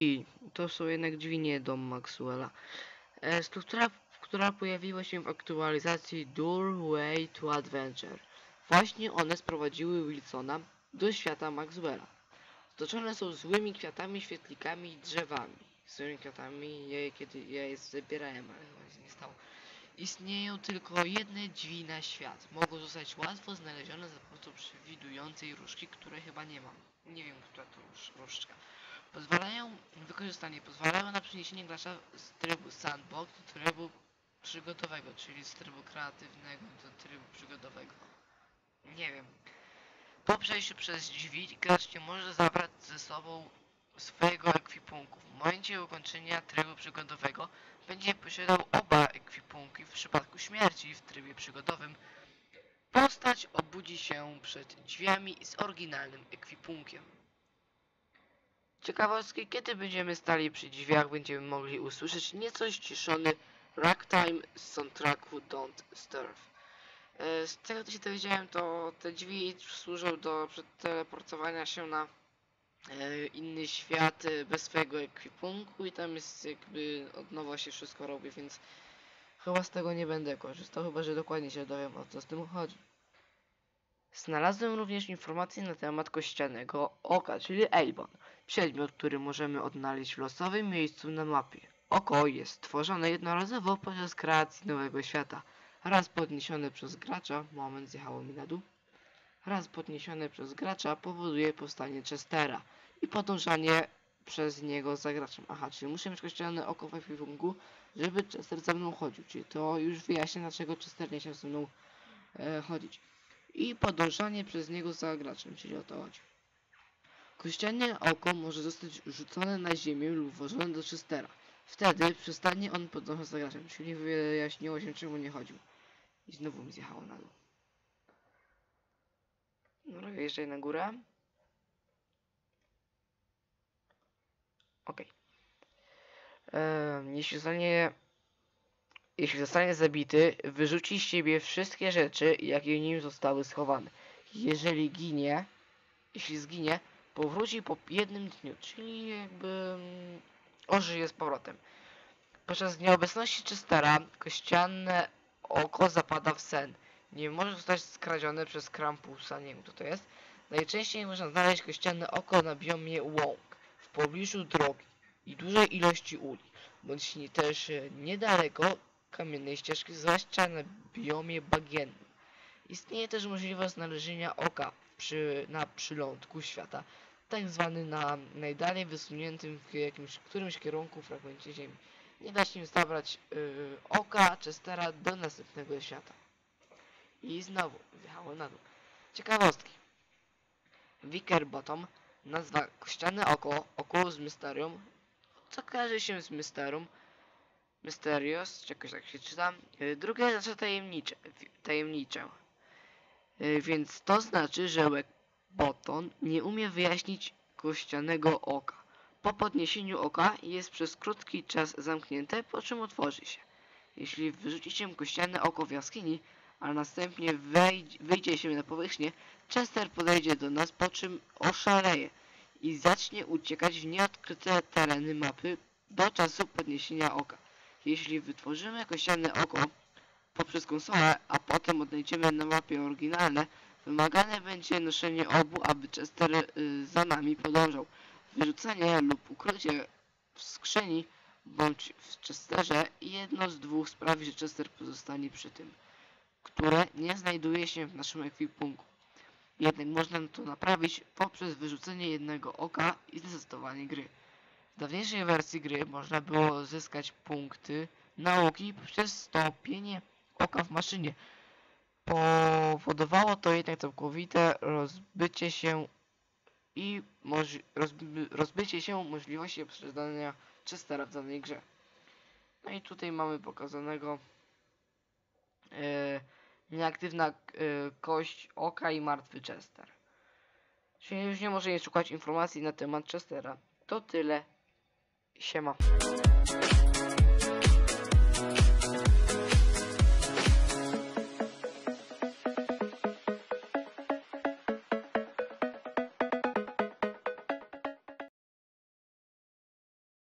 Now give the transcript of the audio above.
I to są jednak drzwi, nie dom Maxwella. Struktura, która pojawiła się w aktualizacji Doorway to Adventure. Właśnie one sprowadziły Wilsona do świata Maxwella. Otoczone są złymi kwiatami, świetlikami i drzewami. Złymi kwiatami, kiedy ja je zabierałem, ale chyba się nie stało. Istnieją tylko jedne drzwi na świat. Mogą zostać łatwo znalezione za pomocą przewidującej różdżki, której chyba nie mam. Nie wiem, która to różdżka. Pozwalają na przeniesienie gracza z trybu sandbox do trybu przygodowego, czyli z trybu kreatywnego do trybu przygodowego. Nie wiem. Po przejściu przez drzwi gracz nie może zabrać ze sobą swojego ekwipunku. W momencie ukończenia trybu przygodowego będzie posiadał oba ekwipunki. W przypadku śmierci w trybie przygodowym postać obudzi się przed drzwiami z oryginalnym ekwipunkiem. Ciekawostki, kiedy będziemy stali przy drzwiach, będziemy mogli usłyszeć nieco ściszony ragtime z soundtracku Don't Starve. Z tego co się dowiedziałem, to te drzwi służą do przeteleportowania się na inny świat bez swojego ekwipunku i tam jest jakby od nowa się wszystko robi, więc chyba z tego nie będę korzystał, chyba że dokładnie się dowiem, o co z tym chodzi. Znalazłem również informacje na temat kościanego oka, czyli Eibon, przedmiot, który możemy odnaleźć w losowym miejscu na mapie. Oko jest tworzone jednorazowo podczas kreacji nowego świata. Raz podniesione przez gracza, moment zjechało mi na dół, raz podniesione przez gracza powoduje powstanie Chestera i podążanie przez niego za graczem. Aha, czyli muszę mieć kościelne oko w ekwipunku, żeby Chester za mną chodził, czyli to już wyjaśnia, dlaczego Chester nie chciał ze mną chodzić. I podążanie przez niego za graczem, czyli o to chodzi. Kościelne oko może zostać rzucone na ziemię lub włożone do Chestera. Wtedy przestanie on podążać za graczem, czyli wyjaśniło się, czemu nie chodził. I znowu mi zjechało na dół. Dobra, wjeżdżaj na górę. Okej. Jeśli zostanie zabity, wyrzuci z siebie wszystkie rzeczy, jakie nim zostały schowane. Jeśli zginie, powróci po jednym dniu, czyli jakby ożyje z powrotem. Podczas nieobecności Chestera kościelne oko zapada w sen. Nie może zostać skradzione przez Krampusa, nie wiem kto to jest. Najczęściej można znaleźć kościelne oko na biomie łąk, w pobliżu drogi i dużej ilości uli, bądź też niedaleko kamiennej ścieżki, zwłaszcza na biomie bagiennym. Istnieje też możliwość znalezienia oka na przylądku świata, tak zwany na najdalej wysuniętym w którymś kierunku fragmencie ziemi. Nie da się zabrać oka Chestera do następnego świata. I znowu wjechało na dół. Ciekawostki. Wickerbottom nazwa kościelne oko, Oculus Mysterium, co kojarzy się z Mysterious, jakoś tak się czyta. Drugie znaczy tajemnicze. Więc to znaczy, że Wickerbottom nie umie wyjaśnić kościelnego oka. Po podniesieniu oka jest przez krótki czas zamknięte, po czym otworzy się. Jeśli wyrzucicie kościelne oko w jaskini, a następnie wyjdzie się na powierzchnię, Chester podejdzie do nas, po czym oszaleje i zacznie uciekać w nieodkryte tereny mapy do czasu podniesienia oka. Jeśli wytworzymy kościelne oko poprzez konsolę, a potem odnajdziemy na mapie oryginalne, wymagane będzie noszenie obu, aby Chester za nami podążał. Wyrzucenie lub ukrycie w skrzyni bądź w Chesterze jedno z dwóch sprawi, że Chester pozostanie przy tym, które nie znajduje się w naszym ekwipunku. Jednak można to naprawić poprzez wyrzucenie jednego oka i zrestowanie gry. W dawniejszej wersji gry można było zyskać punkty nauki poprzez stopienie oka w maszynie. Powodowało to jednak całkowite rozbycie się możliwości posiadania Chestera w danej grze. No i tutaj mamy pokazanego nieaktywna kość oka i martwy Chester. Czyli już nie możemy szukać informacji na temat Chestera. To tyle. Siema.